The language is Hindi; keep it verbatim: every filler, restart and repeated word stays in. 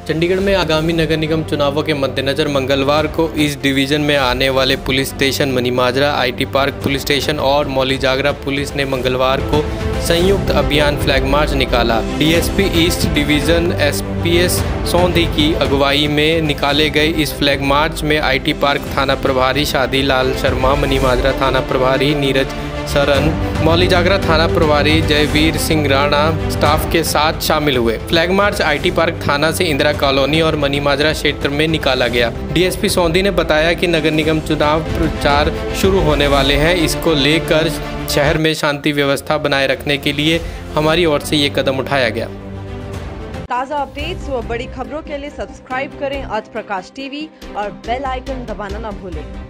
चंडीगढ़ में आगामी नगर निगम चुनावों के मद्देनजर मंगलवार को इस डिवीजन में आने वाले police station Manimajra, IT park police station और मौलीजागरा पुलिस ने मंगलवार को संयुक्त अभियान फ्लैग मार्च निकाला। डीएसपी ईस्ट डिवीजन एसपीएस सौंधी की अगुवाई में निकाले गए इस फ्लैग मार्च में आईटी पार्क थाना प्रभारी शादी लाल शर्मा, मनीमाजरा थाना प्रभारी नीरज सरन, मौलीजागरा थाना प्रभारी जयवीर सिंह राणा स्टाफ के साथ शामिल हुए। फ्लैग मार्च आईटी पार्क थाना से इंदिरा कॉलोनी और मनीमाजरा क्षेत्र में निकाला गया। डीएसपी सौंधी ने बताया कि नगर निगम चुनाव प्रचार शुरू होने वाले हैं। इसको लेकर शहर में शांति व्यवस्था बनाए रखने के लिए हमारी ओर से ये कदम उठाया गया। ताज़ा अपडेट्स व बड़ी खबरों के लिए सब्सक्राइब करें आज प्रकाश टीवी और बेल आइकन दबाना न भूलें।